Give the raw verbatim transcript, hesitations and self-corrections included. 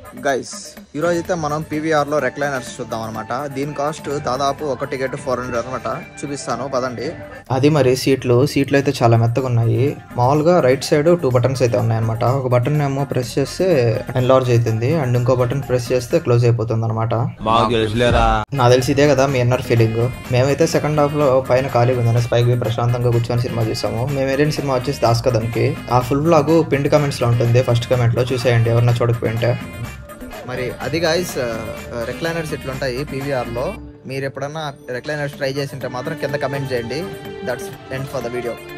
Guys ఈరోజు అయితే మనం పీవీఆర్ లో రెక్లైనర్స్ చూద్దాం అనమాట. దీని కాస్ట్ దాదాపు ఒక టికెట్ ఫోర్ హండ్రెడ్ అనమాట. చూపిస్తాను పదండి. అది మరి సీట్లు సీట్లు అయితే చాలా మెత్తగా ఉన్నాయి. మామూలుగా రైట్ సైడ్ టూ బటన్స్ అయితే ఉన్నాయి అనమాట. ఒక బటన్ ఏమో ప్రెస్ చేస్తే ఎన్లార్జ్ అవుతుంది అండ్ ఇంకో బటన్ ప్రెస్ చేస్తే క్లోజ్ అయిపోతుంది అనమాట. నాకు తెలిసి ఇదే కదా మీ ఇన్నర్ ఫీలింగ్. మేమైతే సెకండ్ హాఫ్ లో పైన ఖాళీ ఉందని పైకి ప్రశాంతంగా కూర్చొని సినిమా చూసాము. మేము వెళ్ళిన సినిమా వచ్చేసి దాస్కదన్కి. ఆ ఫుల్ బ్లాగ్ పిండి కమెంట్స్ లో ఉంటుంది. ఫస్ట్ కమెంట్ లో చూసేయండి ఎవరన్నా చూడకపోయింటే. మరి అది గాయస్ రెక్లైనర్స్ ఇట్లుంటాయి పీవీఆర్లో. మీరు ఎప్పుడన్నా రెక్లైనర్స్ ట్రై చేసింటే మాత్రం కింద కమెంట్ చేయండి. That's end for the video.